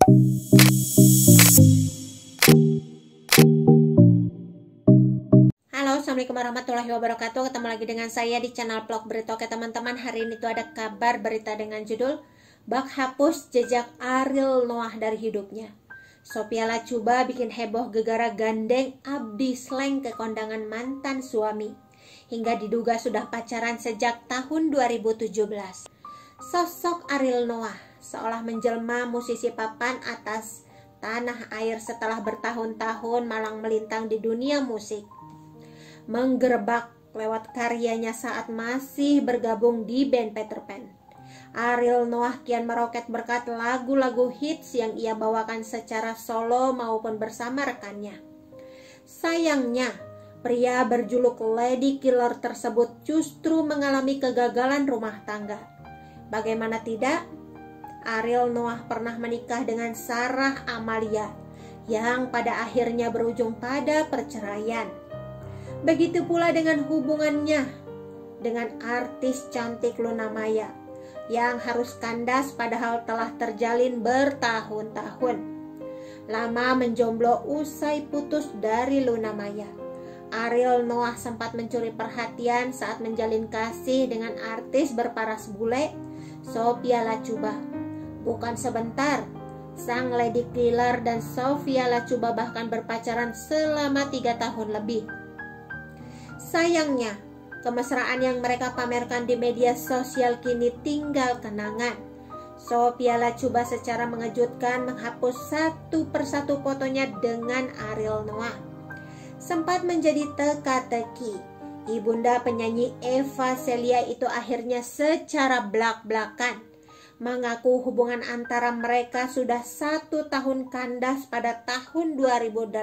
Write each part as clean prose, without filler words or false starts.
Halo, assalamualaikum warahmatullahi wabarakatuh. Ketemu lagi dengan saya di channel vlog berita. Oke teman-teman, hari ini tuh ada kabar berita dengan judul Bak hapus jejak Ariel Noah dari hidupnya. Sophia Latjuba bikin heboh gegara gandeng Abdi Sleng ke kondangan mantan suami, hingga diduga sudah pacaran sejak tahun 2017. Sosok Ariel Noah seolah menjelma musisi papan atas tanah air setelah bertahun-tahun malang melintang di dunia musik, menggerebek lewat karyanya saat masih bergabung di band Peter Pan. Ariel Noah kian meroket berkat lagu-lagu hits yang ia bawakan secara solo maupun bersama rekannya. Sayangnya, pria berjuluk Lady Killer tersebut justru mengalami kegagalan rumah tangga. Bagaimana tidak, Ariel Noah pernah menikah dengan Sarah Amalia yang pada akhirnya berujung pada perceraian. Begitu pula dengan hubungannya dengan artis cantik Luna Maya yang harus kandas padahal telah terjalin bertahun-tahun. Lama menjomblo usai putus dari Luna Maya, Ariel Noah sempat mencuri perhatian saat menjalin kasih dengan artis berparas bule Sophia Latjuba. Bukan sebentar, sang Lady Killer dan Sophia Latjuba bahkan berpacaran selama 3 tahun lebih. Sayangnya, kemesraan yang mereka pamerkan di media sosial kini tinggal kenangan. Sophia Latjuba secara mengejutkan menghapus satu persatu fotonya dengan Ariel Noah. Sempat menjadi teka-teki, ibunda penyanyi Eva Celia itu akhirnya secara blak-blakan mengaku hubungan antara mereka sudah 1 tahun kandas pada tahun 2018.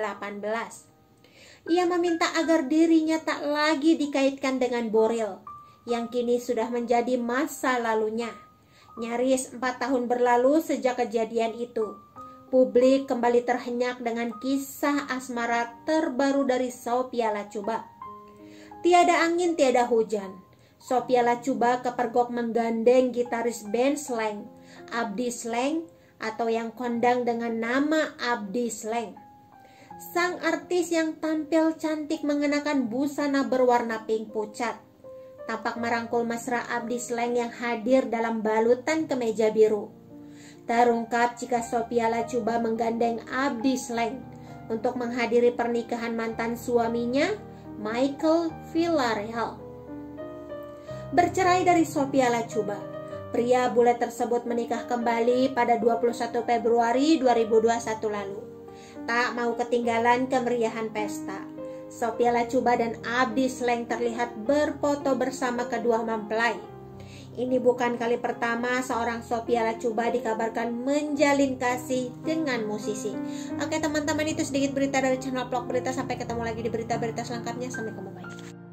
Ia meminta agar dirinya tak lagi dikaitkan dengan Boril yang kini sudah menjadi masa lalunya. Nyaris 4 tahun berlalu sejak kejadian itu. Publik kembali terhenyak dengan kisah asmara terbaru dari Sophia Latjuba. Tiada angin tiada hujan, Sophia Latjuba kepergok menggandeng gitaris band Sleng, Abdi Sleng, atau yang kondang dengan nama Abdi Sleng. Sang artis yang tampil cantik mengenakan busana berwarna pink pucat tampak merangkul mesra Abdi Sleng yang hadir dalam balutan kemeja biru. Terungkap jika Sophia Latjuba menggandeng Abdi Sleng untuk menghadiri pernikahan mantan suaminya, Michael Villarreal. Bercerai dari Sophia Latjuba, pria bule tersebut menikah kembali pada 21 Februari 2021 lalu. Tak mau ketinggalan kemeriahan pesta, Sophia Latjuba dan Abdi Sleng terlihat berfoto bersama kedua mempelai. Ini bukan kali pertama seorang Sophia Latjuba dikabarkan menjalin kasih dengan musisi. Oke teman-teman, itu sedikit berita dari channel vlog berita. Sampai ketemu lagi di berita-berita selengkapnya. Sampai ketemu, bye.